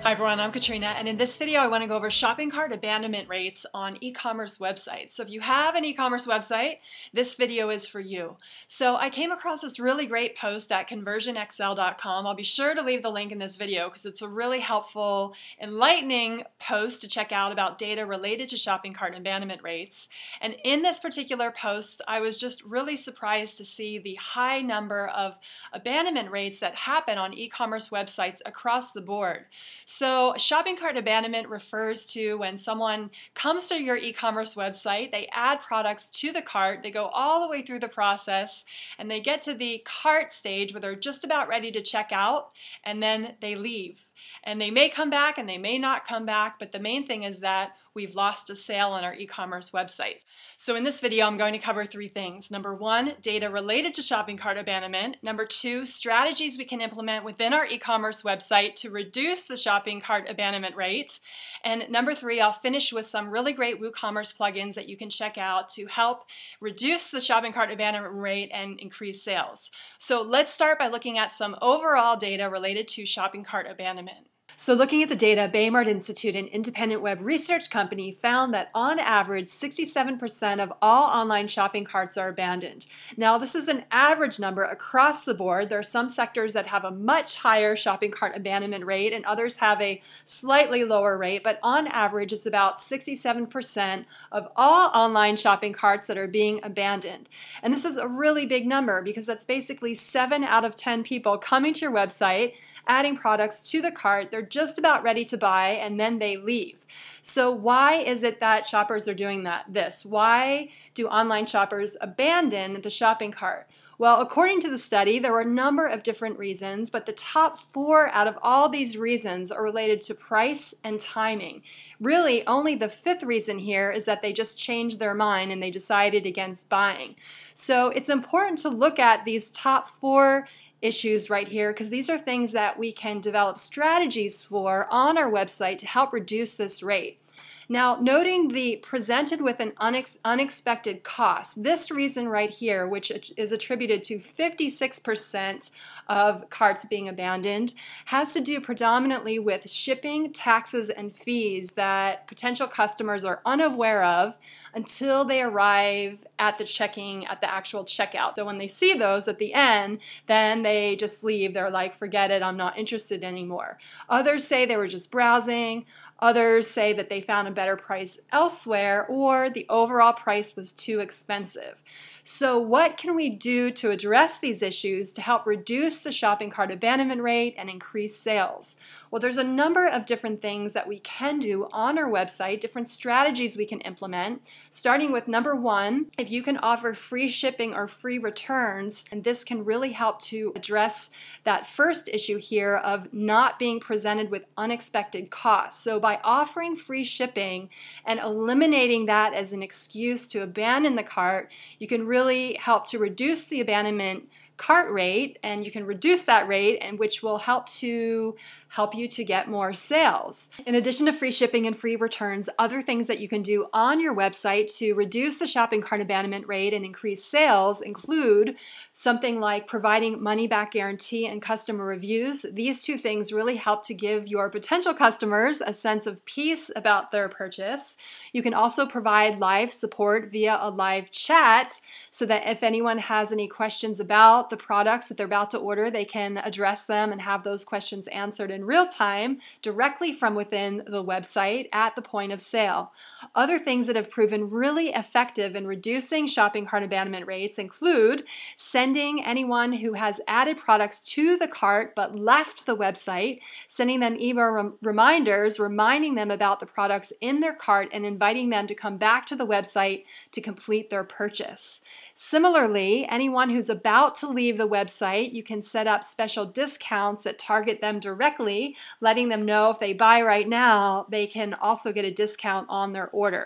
Hi everyone, I'm Katrina, and in this video I want to go over shopping cart abandonment rates on e-commerce websites. So if you have an e-commerce website, this video is for you. So I came across this really great post at conversionxl.com. I'll be sure to leave the link in this video because it's a really helpful, enlightening post to check out about data related to shopping cart abandonment rates. And in this particular post, I was just really surprised to see the high number of abandonment rates that happen on e-commerce websites across the board. So shopping cart abandonment refers to when someone comes to your e-commerce website, they add products to the cart, they go all the way through the process, and they get to the cart stage where they're just about ready to check out, and then they leave. And they may come back and they may not come back, but the main thing is that we've lost a sale on our e-commerce websites. So in this video, I'm going to cover three things. Number one, data related to shopping cart abandonment. Number two, strategies we can implement within our e-commerce website to reduce the shopping cart abandonment rate. And number three, I'll finish with some really great WooCommerce plugins that you can check out to help reduce the shopping cart abandonment rate and increase sales. So let's start by looking at some overall data related to shopping cart abandonment. So looking at the data, Baymard Institute, an independent web research company, found that on average 67% of all online shopping carts are abandoned. Now this is an average number across the board. There are some sectors that have a much higher shopping cart abandonment rate and others have a slightly lower rate, but on average it's about 67% of all online shopping carts that are being abandoned. And this is a really big number because that's basically 7 out of 10 people coming to your website, adding products to the cart, they're just about ready to buy, and then they leave. So why is it that shoppers are doing this? Why do online shoppers abandon the shopping cart? Well, according to the study, there were a number of different reasons, but the top 4 out of all these reasons are related to price and timing. Really, only the 5th reason here is that they just changed their mind and they decided against buying. So it's important to look at these top 4 issues right here because these are things that we can develop strategies for on our website to help reduce this rate. Now, noting the presented with an unexpected cost, this reason right here, which is attributed to 56% of carts being abandoned, has to do predominantly with shipping, taxes, and fees that potential customers are unaware of until they arrive at the actual checkout. So when they see those at the end, then they just leave. They're like, forget it, I'm not interested anymore. Others say they were just browsing. Others say that they found a better price elsewhere or the overall price was too expensive. So what can we do to address these issues to help reduce the shopping cart abandonment rate and increase sales? Well, there's a number of different things that we can do on our website, different strategies we can implement, starting with number 1, if you can offer free shipping or free returns, and this can really help to address that first issue here of not being presented with unexpected costs. So by offering free shipping and eliminating that as an excuse to abandon the cart, you can really help to reduce the abandonment cart rate, and you can reduce that rate, and which will help you to get more sales. In addition to free shipping and free returns, other things that you can do on your website to reduce the shopping cart abandonment rate and increase sales include something like providing money back guarantee and customer reviews. These two things really help to give your potential customers a sense of peace about their purchase. You can also provide live support via a live chat so that if anyone has any questions about the products that they're about to order, they can address them and have those questions answered in real time directly from within the website at the point of sale. Other things that have proven really effective in reducing shopping cart abandonment rates include sending anyone who has added products to the cart but left the website, sending them email reminders, reminding them about the products in their cart and inviting them to come back to the website to complete their purchase. Similarly, anyone who's about to leave the website, you can set up special discounts that target them directly, letting them know if they buy right now, they can also get a discount on their order.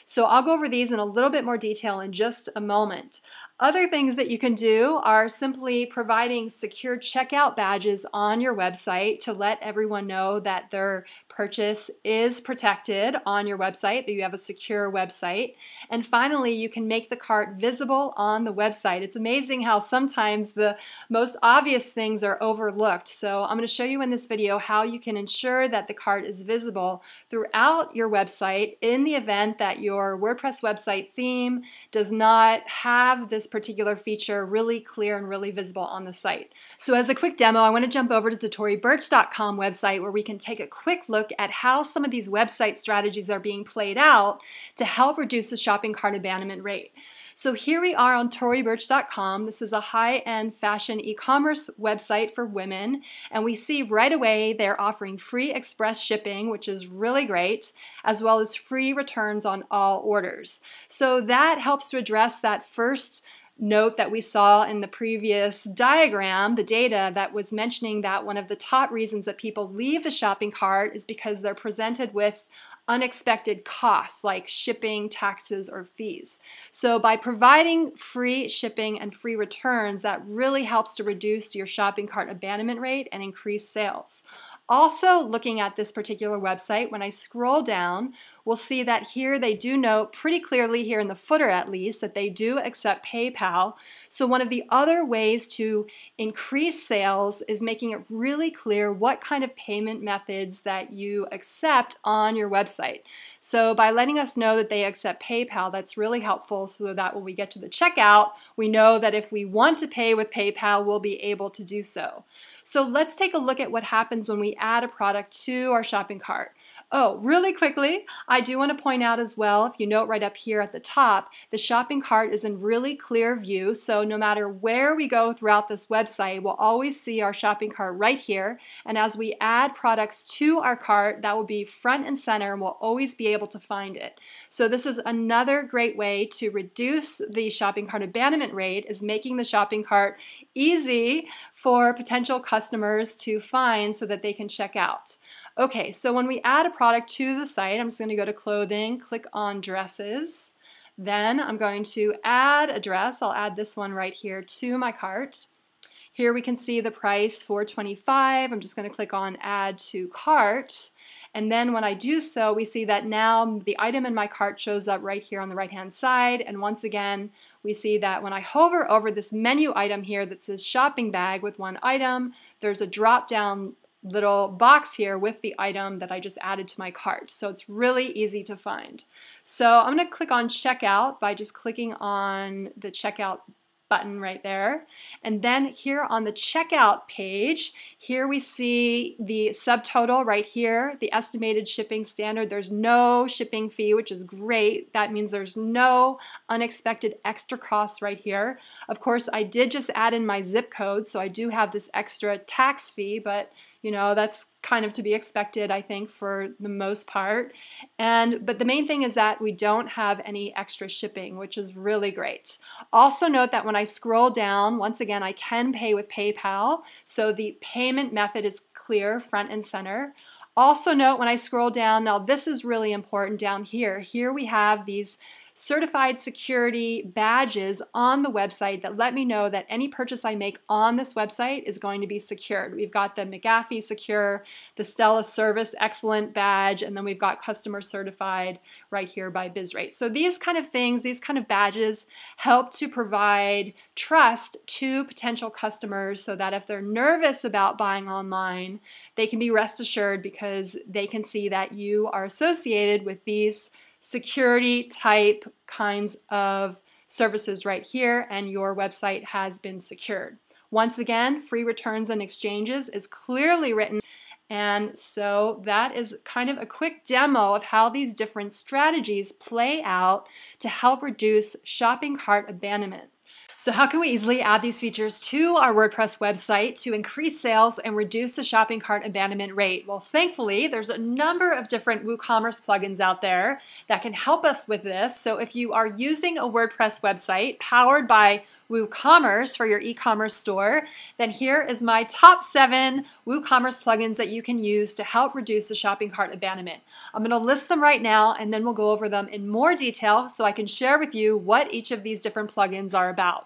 So I'll go over these in a little bit more detail in just a moment. Other things that you can do are simply providing secure checkout badges on your website to let everyone know that their purchase is protected on your website, that you have a secure website. And finally, you can make the cart visible on the website. It's amazing how sometimes the most obvious things are overlooked. So I'm going to show you in this video how you can ensure that the cart is visible throughout your website in the event that your WordPress website theme does not have this particular feature really clear and really visible on the site. So as a quick demo, I want to jump over to the toribirch.com website where we can take a quick look at how some of these website strategies are being played out to help reduce the shopping cart abandonment rate. So here we are on toribirch.com. This is a high-end fashion e-commerce website for women, and we see right away they're offering free express shipping, which is really great, as well as free returns on all orders. So that helps to address that first note that we saw in the previous diagram, the data that was mentioning that one of the top reasons that people leave the shopping cart is because they're presented with unexpected costs like shipping, taxes, or fees. So by providing free shipping and free returns, that really helps to reduce your shopping cart abandonment rate and increase sales. Also, looking at this particular website, when I scroll down, we'll see that here they do note pretty clearly, here in the footer at least, that they do accept PayPal. So one of the other ways to increase sales is making it really clear what kind of payment methods that you accept on your website. So by letting us know that they accept PayPal, that's really helpful so that when we get to the checkout, we know that if we want to pay with PayPal, we'll be able to do so. So let's take a look at what happens when we add a product to our shopping cart. Oh, really quickly, I do want to point out as well, if you note right up here at the top, the shopping cart is in really clear view. So no matter where we go throughout this website, we'll always see our shopping cart right here. And as we add products to our cart, that will be front and center and we'll always be able to find it. So this is another great way to reduce the shopping cart abandonment rate, is making the shopping cart easy for potential customers to find so that they can check out. Okay, so when we add a product to the site, I'm just going to go to clothing, click on dresses. Then I'm going to add a dress. I'll add this one right here to my cart. Here we can see the price, $4.25. I'm just going to click on add to cart. And then when I do so, we see that now the item in my cart shows up right here on the right-hand side. And once again, we see that when I hover over this menu item here that says shopping bag with one item, there's a drop-down little box here with the item that I just added to my cart. So it's really easy to find. So I'm going to click on checkout by just clicking on the checkout button right there. And then here on the checkout page, here we see the subtotal right here, the estimated shipping standard. There's no shipping fee, which is great. That means there's no unexpected extra costs right here. Of course, I did just add in my zip code, so I do have this extra tax fee, but you know, that's kind of to be expected, I think, for the most part. But the main thing is that we don't have any extra shipping, which is really great. Also note that when I scroll down, once again, I can pay with PayPal. So the payment method is clear, front and center. Also note when I scroll down, now this is really important down here. Here we have these certified security badges on the website that let me know that any purchase I make on this website is going to be secured. We've got the McAfee Secure, the Stella Service Excellent badge, and then we've got customer certified right here by BizRate. So these kind of things, these kind of badges help to provide trust to potential customers so that if they're nervous about buying online, they can be rest assured because they can see that you are associated with these security type kinds of services right here and your website has been secured. Once again, free returns and exchanges is clearly written, and so that is kind of a quick demo of how these different strategies play out to help reduce shopping cart abandonment. So how can we easily add these features to our WordPress website to increase sales and reduce the shopping cart abandonment rate? Well, thankfully, there's a number of different WooCommerce plugins out there that can help us with this. So if you are using a WordPress website powered by WooCommerce for your e-commerce store, then here is my top 7 WooCommerce plugins that you can use to help reduce the shopping cart abandonment. I'm going to list them right now, and then we'll go over them in more detail so I can share with you what each of these different plugins are about.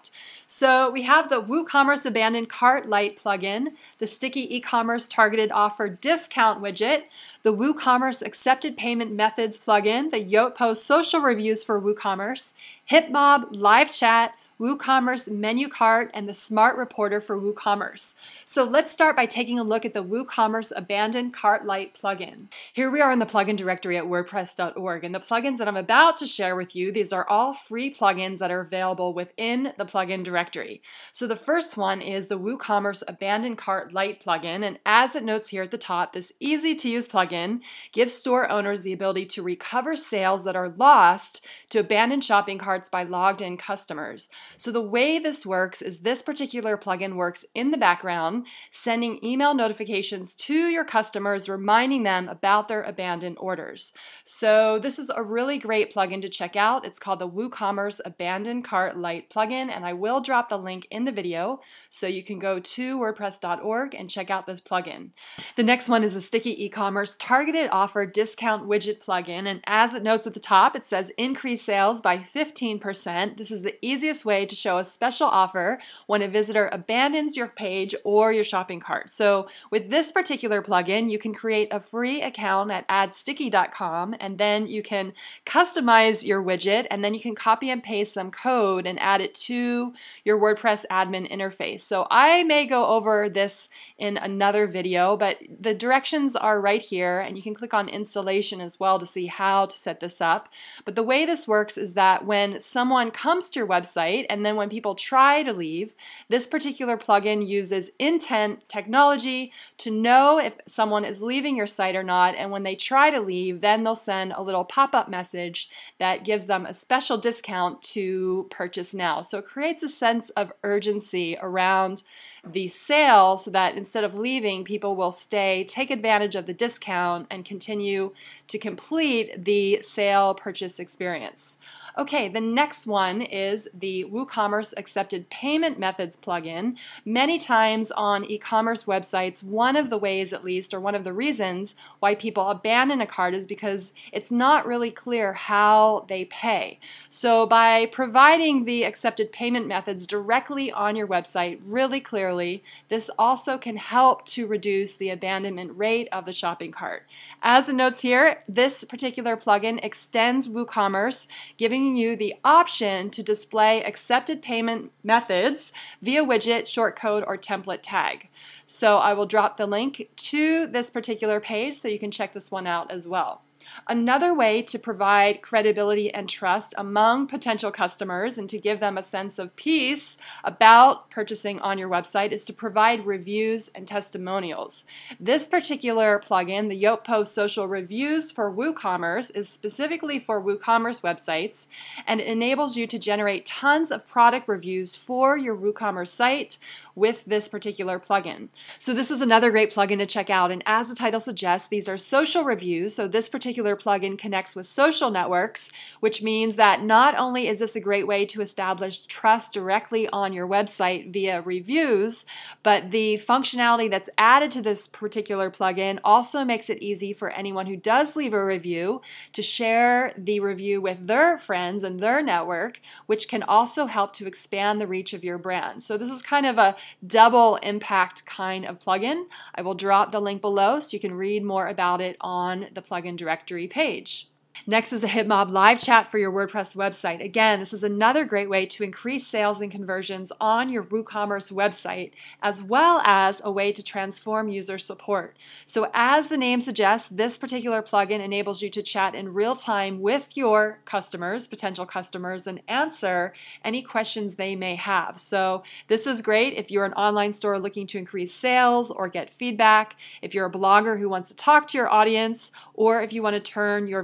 So we have the WooCommerce Abandoned Cart Lite plugin, the Sticky E-commerce Targeted Offer Discount widget, the WooCommerce Accepted Payment Methods plugin, the Yotpo Social Reviews for WooCommerce, HipMob Live Chat, WooCommerce Menu Cart, and the Smart Reporter for WooCommerce. So let's start by taking a look at the WooCommerce Abandoned Cart Lite plugin. Here we are in the plugin directory at WordPress.org, and the plugins that I'm about to share with you, these are all free plugins that are available within the plugin directory. So the first one is the WooCommerce Abandoned Cart Lite plugin, and as it notes here at the top, this easy-to-use plugin gives store owners the ability to recover sales that are lost to abandoned shopping carts by logged-in customers. So the way this works is this particular plugin works in the background, sending email notifications to your customers, reminding them about their abandoned orders. So this is a really great plugin to check out. It's called the WooCommerce Abandoned Cart Lite plugin, and I will drop the link in the video so you can go to WordPress.org and check out this plugin. The next one is the Sticky E-commerce Targeted Offer Discount widget plugin, and as it notes at the top, it says increase sales by 15%. This is the easiest way to show a special offer when a visitor abandons your page or your shopping cart. So with this particular plugin, you can create a free account at addsticky.com, and then you can customize your widget, and then you can copy and paste some code and add it to your WordPress admin interface. So I may go over this in another video, but the directions are right here, and you can click on installation as well to see how to set this up. But the way this works is that when someone comes to your website, and then when people try to leave, this particular plugin uses intent technology to know if someone is leaving your site or not, and when they try to leave, then they'll send a little pop-up message that gives them a special discount to purchase now. So it creates a sense of urgency around the sale so that instead of leaving, people will stay, take advantage of the discount, and continue to complete the sale purchase experience. Okay, the next one is the WooCommerce Accepted Payment Methods plugin. Many times on e-commerce websites, one of the ways at least, or one of the reasons why people abandon a cart is because it's not really clear how they pay. So by providing the accepted payment methods directly on your website really clearly, this also can help to reduce the abandonment rate of the shopping cart. As it notes here, this particular plugin extends WooCommerce, giving you the option to display accepted payment methods via widget, shortcode, or template tag. So I will drop the link to this particular page so you can check this one out as well. Another way to provide credibility and trust among potential customers and to give them a sense of peace about purchasing on your website is to provide reviews and testimonials. This particular plugin, the Yotpo Social Reviews for WooCommerce, is specifically for WooCommerce websites, and it enables you to generate tons of product reviews for your WooCommerce site with this particular plugin. So this is another great plugin to check out, and as the title suggests, these are social reviews. So this particular plugin connects with social networks, which means that not only is this a great way to establish trust directly on your website via reviews, but the functionality that's added to this particular plugin also makes it easy for anyone who does leave a review to share the review with their friends and their network, which can also help to expand the reach of your brand. So this is kind of a double impact kind of plugin. I will drop the link below so you can read more about it on the plugin directory page. Next is the HipMob Live Chat for your WordPress website. Again, this is another great way to increase sales and conversions on your WooCommerce website, as well as a way to transform user support. So as the name suggests, this particular plugin enables you to chat in real time with your customers, potential customers, and answer any questions they may have. So this is great if you're an online store looking to increase sales or get feedback, if you're a blogger who wants to talk to your audience, or if you want to turn your visitors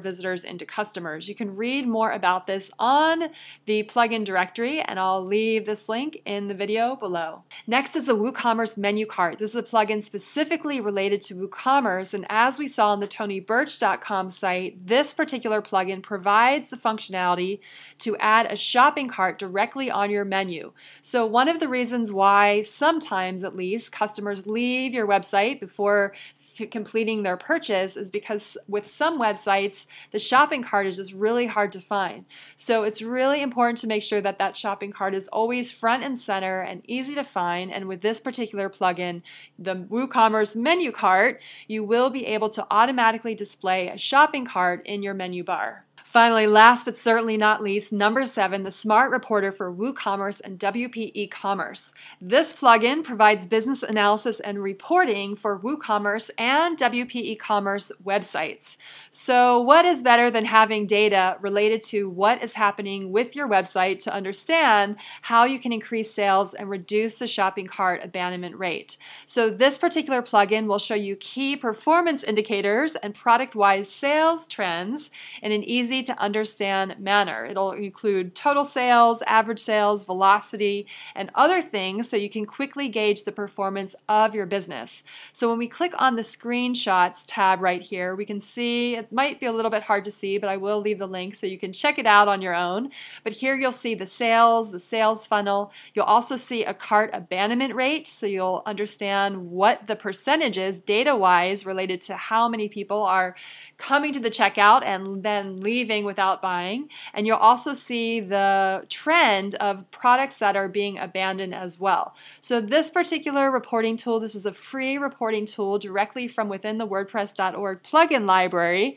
into customers. You can read more about this on the plugin directory, and I'll leave this link in the video below. Next is the WooCommerce menu cart. This is a plugin specifically related to WooCommerce, and as we saw on the TonyBirch.com site, this particular plugin provides the functionality to add a shopping cart directly on your menu. So one of the reasons why sometimes, at least, customers leave your website before completing their purchase is because with some websites, the shopping cart is just really hard to find. So it's really important to make sure that that shopping cart is always front and center and easy to find. And with this particular plugin, the WooCommerce menu cart, you will be able to automatically display a shopping cart in your menu bar. Finally, last but certainly not least, number 7, the Smart Reporter for WooCommerce and WP e-commerce. This plugin provides business analysis and reporting for WooCommerce and WP e-commerce websites. So what is better than having data related to what is happening with your website to understand how you can increase sales and reduce the shopping cart abandonment rate? So this particular plugin will show you key performance indicators and product-wise sales trends in an easy to understand manner. It'll include total sales, average sales, velocity, and other things so you can quickly gauge the performance of your business. So when we click on the screenshots tab right here, we can see, it might be a little bit hard to see, but I will leave the link so you can check it out on your own. But here you'll see the sales funnel. You'll also see a cart abandonment rate, so you'll understand what the percentage is data-wise related to how many people are coming to the checkout and then leaving without buying. And you'll also see the trend of products that are being abandoned as well. So this particular reporting tool, this is a free reporting tool directly from within the WordPress.org plugin library.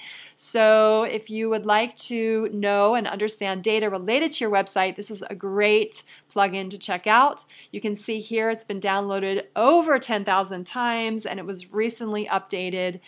So if you would like to know and understand data related to your website, this is a great plugin to check out. You can see here it's been downloaded over 10,000 times and it was recently updated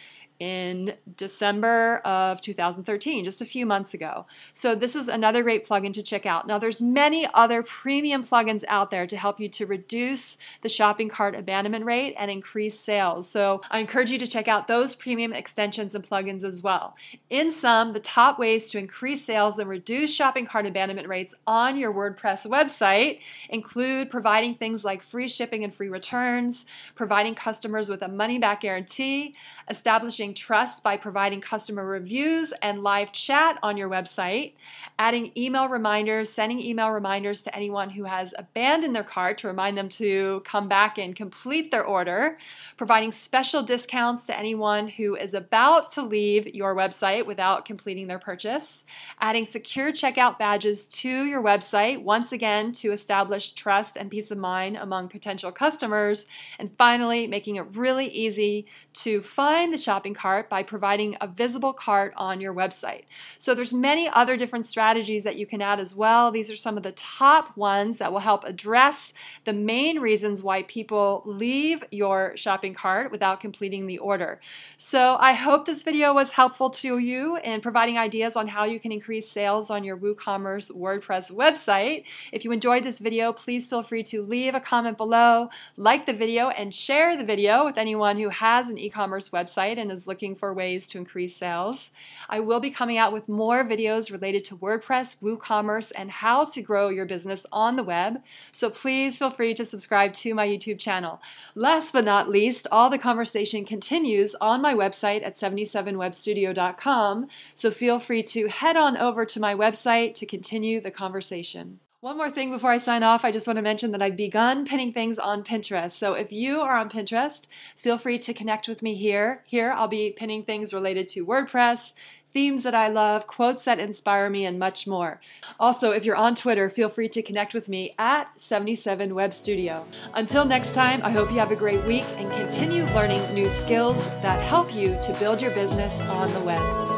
in December of 2013, just a few months ago. So this is another great plugin to check out. Now there's many other premium plugins out there to help you to reduce the shopping cart abandonment rate and increase sales. So I encourage you to check out those premium extensions and plugins as well. In sum, the top ways to increase sales and reduce shopping cart abandonment rates on your WordPress website include providing things like free shipping and free returns, providing customers with a money-back guarantee, establishing trust by providing customer reviews and live chat on your website, adding email reminders, sending email reminders to anyone who has abandoned their cart to remind them to come back and complete their order, providing special discounts to anyone who is about to leave your website without completing their purchase, adding secure checkout badges to your website, once again to establish trust and peace of mind among potential customers, and finally making it really easy to find the shopping cart by providing a visible cart on your website. So there's many other different strategies that you can add as well. These are some of the top ones that will help address the main reasons why people leave your shopping cart without completing the order. So I hope this video was helpful to you in providing ideas on how you can increase sales on your WooCommerce WordPress website. If you enjoyed this video, please feel free to leave a comment below, like the video, and share the video with anyone who has an e-commerce website and is looking for ways to increase sales. I will be coming out with more videos related to WordPress, WooCommerce, and how to grow your business on the web. So please feel free to subscribe to my YouTube channel. Last but not least, all the conversation continues on my website at 77webstudio.com. So feel free to head on over to my website to continue the conversation. One more thing before I sign off, I just want to mention that I've begun pinning things on Pinterest. So if you are on Pinterest, feel free to connect with me here. Here I'll be pinning things related to WordPress, themes that I love, quotes that inspire me, and much more. Also, if you're on Twitter, feel free to connect with me at 77webstudio. Until next time, I hope you have a great week and continue learning new skills that help you to build your business on the web.